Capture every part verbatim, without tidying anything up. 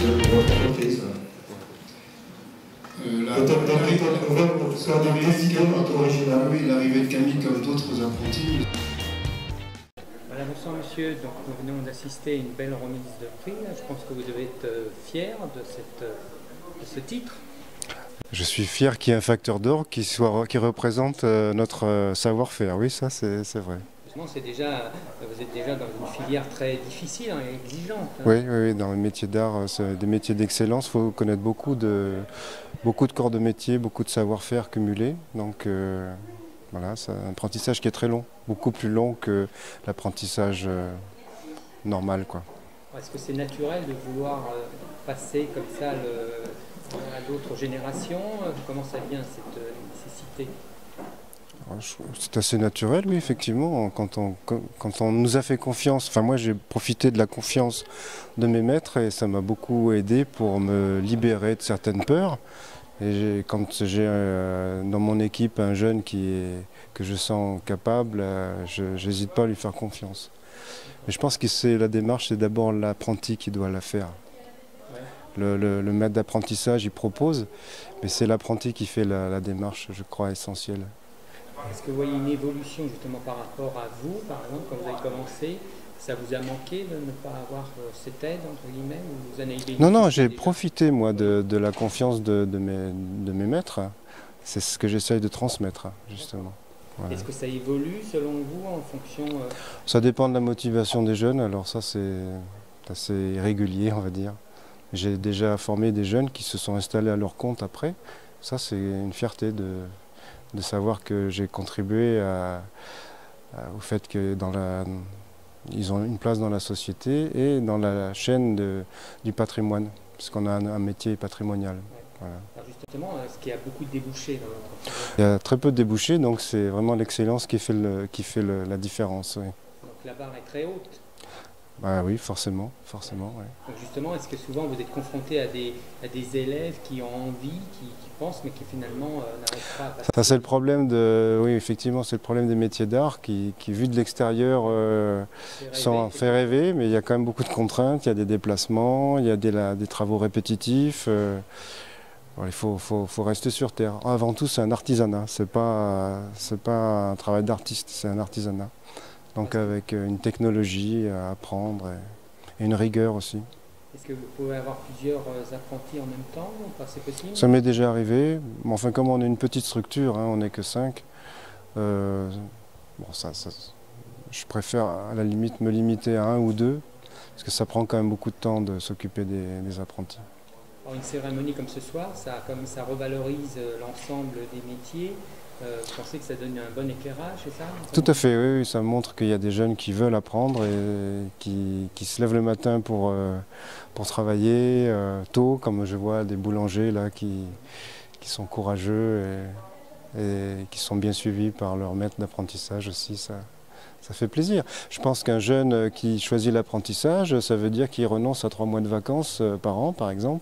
votre entreprise. Euh, la- Peut-être d'entrer dans le pour faire des métiers originales. Oui, l'arrivée de Camille comme d'autres apprentis. Voilà, bonsoir monsieur, donc nous venons d'assister à une belle remise de prix. Je pense que vous devez être euh, fier de, cette, euh, de ce titre. Je suis fier qu'il y ait un facteur d'orgue qui, soit, qui représente euh, notre euh, savoir-faire. Oui, ça c'est vrai. C'est déjà, vous êtes déjà dans une filière très difficile hein, et exigeante. Hein. Oui, oui, oui, dans les métiers d'art, c'est des métiers d'excellence. Il faut connaître beaucoup de, beaucoup de corps de métier, beaucoup de savoir-faire cumulés. Donc euh, voilà, c'est un apprentissage qui est très long, beaucoup plus long que l'apprentissage euh, normal, quoi. Est-ce que c'est naturel de vouloir euh, passer comme ça le, à d'autres générations? Comment ça vient cette euh, nécessité? C'est assez naturel, oui, effectivement. Quand on, quand on nous a fait confiance, enfin moi j'ai profité de la confiance de mes maîtres et ça m'a beaucoup aidé pour me libérer de certaines peurs. Et quand j'ai euh, dans mon équipe un jeune qui est, que je sens capable, euh, je n'hésite pas à lui faire confiance. Mais je pense que c'est la démarche, c'est d'abord l'apprenti qui doit la faire. Le, le, le maître d'apprentissage, il propose, mais c'est l'apprenti qui fait la, la démarche, je crois, essentielle. Est-ce que vous voyez une évolution justement par rapport à vous, par exemple, quand vous avez commencé? Ça vous a manqué de ne pas avoir cette aide, entre guillemets, ou vous en avez bénéficié? Non, non, j'ai profité, moi, de, de la confiance de, de, mes, de mes maîtres. C'est ce que j'essaye de transmettre, justement. Voilà. Est-ce que ça évolue, selon vous, en fonction... Euh... Ça dépend de la motivation des jeunes, alors ça, c'est assez régulier, on va dire. J'ai déjà formé des jeunes qui se sont installés à leur compte après. Ça, c'est une fierté de... de savoir que j'ai contribué à, à, au fait que dans la, ils ont une place dans la société et dans la chaîne de, du patrimoine, parce qu'on a un, un métier patrimonial. Voilà. Alors justement, est-ce qu'il y a beaucoup de débouchés dans votre entreprise? Il y a très peu de débouchés, donc c'est vraiment l'excellence qui fait, le, qui fait le, la différence. Oui. Donc la barre est très haute? Bah oui, forcément, forcément. Ouais. Donc justement, est-ce que souvent vous êtes confronté à des, à des élèves qui ont envie, qui, qui pensent, mais qui finalement euh, n'arrivent pas à passer? Ça, c'est le problème de, oui, effectivement, c'est le problème des métiers d'art qui, qui, vu de l'extérieur, euh, sont fait rêver, mais il y a quand même beaucoup de contraintes. Il y a des déplacements, il y a des, la, des travaux répétitifs. Euh, il faut, faut, faut rester sur terre. Avant tout, c'est un artisanat. C'est pas, c'est pas un travail d'artiste, c'est un artisanat. Donc avec une technologie à apprendre et une rigueur aussi. Est-ce que vous pouvez avoir plusieurs apprentis en même temps ou pas? C'est possible? Ça m'est déjà arrivé. Mais enfin, comme on est une petite structure, hein, on n'est que cinq, euh, bon, ça, ça, je préfère à la limite me limiter à un ou deux, parce que ça prend quand même beaucoup de temps de s'occuper des, des apprentis. Alors une cérémonie comme ce soir, ça, comme ça revalorise l'ensemble des métiers. Euh, vous pensez que ça donne un bon éclairage, c'est ça? Tout à fait, oui, oui, ça montre qu'il y a des jeunes qui veulent apprendre et qui, qui se lèvent le matin pour, euh, pour travailler euh, tôt, comme je vois des boulangers là qui, qui sont courageux et, et qui sont bien suivis par leur maître d'apprentissage aussi. Ça, ça fait plaisir. Je pense qu'un jeune qui choisit l'apprentissage, ça veut dire qu'il renonce à trois mois de vacances par an, par exemple,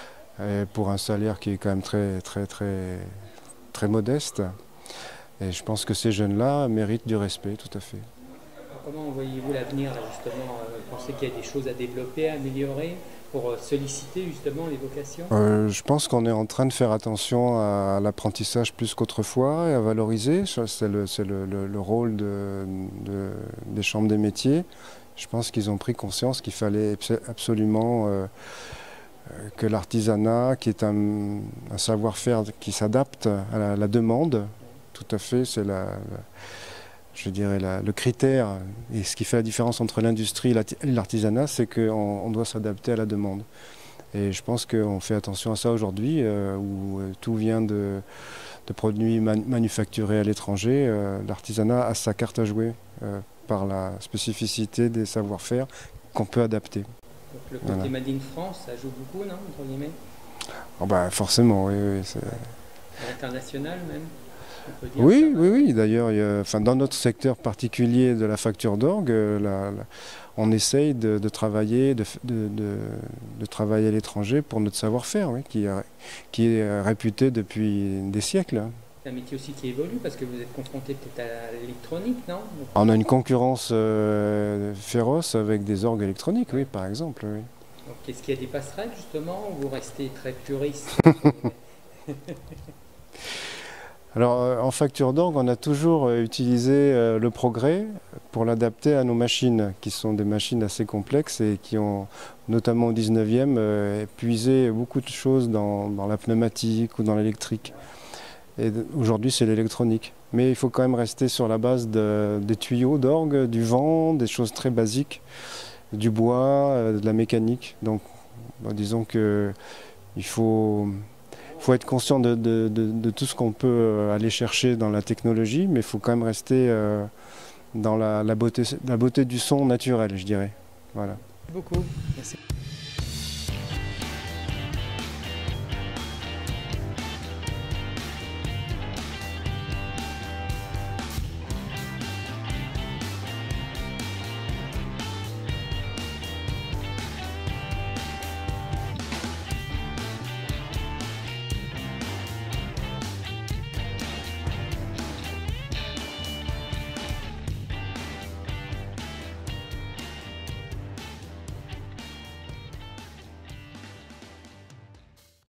et pour un salaire qui est quand même très, très, très très modeste. Et je pense que ces jeunes-là méritent du respect, tout à fait. Alors comment voyez-vous l'avenir, justement? Vous pensez qu'il y a des choses à développer, à améliorer pour solliciter justement les vocations? euh, Je pense qu'on est en train de faire attention à l'apprentissage plus qu'autrefois et à valoriser. C'est le, le, le, le rôle de, de, des chambres des métiers. Je pense qu'ils ont pris conscience qu'il fallait absolument euh, que l'artisanat, qui est un, un savoir-faire qui s'adapte à la, la demande, tout à fait, c'est la, la, je dirais la, le critère, et ce qui fait la différence entre l'industrie et l'artisanat, c'est qu'on on doit s'adapter à la demande. Et je pense qu'on fait attention à ça aujourd'hui, euh, où tout vient de, de produits man, manufacturés à l'étranger. Euh, l'artisanat a sa carte à jouer euh, par la spécificité des savoir-faire qu'on peut adapter. Donc le côté voilà. Made in France, ça joue beaucoup, non, entre guillemets? Oh bah forcément, oui. oui International même, on peut dire. Oui, oui, oui. D'ailleurs, enfin, dans notre secteur particulier de la facture d'orgue, on essaye de, de travailler, de, de, de, de travailler à l'étranger pour notre savoir-faire, oui, qui, qui est réputé depuis des siècles. C'est un métier aussi qui évolue parce que vous êtes confronté peut-être à l'électronique, non? On a une concurrence euh, féroce avec des orgues électroniques, oui, par exemple. Oui. Donc, est-ce qu'il y a des passerelles justement ou vous restez très puriste? Alors euh, en facture d'orgue, on a toujours euh, utilisé euh, le progrès pour l'adapter à nos machines, qui sont des machines assez complexes et qui ont, notamment au dix-neuvième, euh, puisé beaucoup de choses dans, dans la pneumatique ou dans l'électrique. Et aujourd'hui, c'est l'électronique. Mais il faut quand même rester sur la base de, des tuyaux d'orgue, du vent, des choses très basiques, du bois, euh, de la mécanique. Donc, bon, disons que il faut... Il faut être conscient de, de, de, de tout ce qu'on peut aller chercher dans la technologie, mais il faut quand même rester euh, dans la, la, beauté, la beauté du son naturel, je dirais. Voilà. Merci beaucoup. Merci.